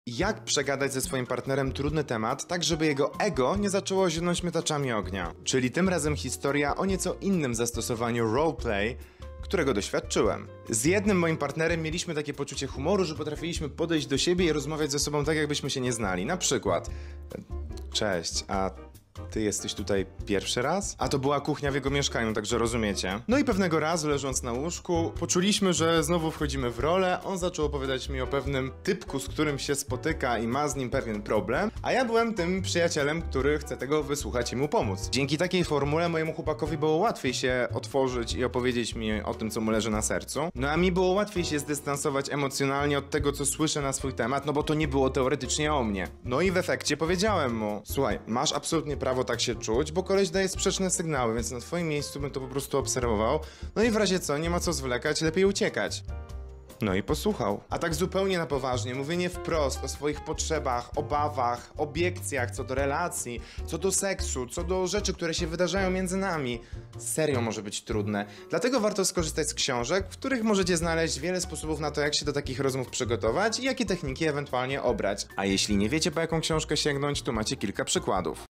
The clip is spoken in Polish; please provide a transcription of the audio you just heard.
Jak przegadać ze swoim partnerem trudny temat, tak żeby jego ego nie zaczęło zionąć miotaczami ognia. Czyli tym razem historia o nieco innym zastosowaniu roleplay, którego doświadczyłem. Z jednym moim partnerem mieliśmy takie poczucie humoru, że potrafiliśmy podejść do siebie i rozmawiać ze sobą tak, jakbyśmy się nie znali. Na przykład: cześć, a ty jesteś tutaj pierwszy raz? A to była kuchnia w jego mieszkaniu, także rozumiecie. No i pewnego razu, leżąc na łóżku, poczuliśmy, że znowu wchodzimy w rolę. On zaczął opowiadać mi o pewnym typku, z którym się spotyka i ma z nim pewien problem, a ja byłem tym przyjacielem, który chce tego wysłuchać i mu pomóc. Dzięki takiej formule mojemu chłopakowi było łatwiej się otworzyć i opowiedzieć mi o tym, co mu leży na sercu. No a mi było łatwiej się zdystansować emocjonalnie od tego, co słyszę na swój temat, no bo to nie było teoretycznie o mnie. No i w efekcie powiedziałem mu: słuchaj, masz absolutnie prawo tak się czuć, bo koleś daje sprzeczne sygnały, więc na twoim miejscu bym to po prostu obserwował. No i w razie co, nie ma co zwlekać, lepiej uciekać. No i posłuchał. A tak zupełnie na poważnie, mówienie wprost o swoich potrzebach, obawach, obiekcjach co do relacji, co do seksu, co do rzeczy, które się wydarzają między nami, serio może być trudne. Dlatego warto skorzystać z książek, w których możecie znaleźć wiele sposobów na to, jak się do takich rozmów przygotować i jakie techniki ewentualnie obrać. A jeśli nie wiecie, po jaką książkę sięgnąć, to macie kilka przykładów.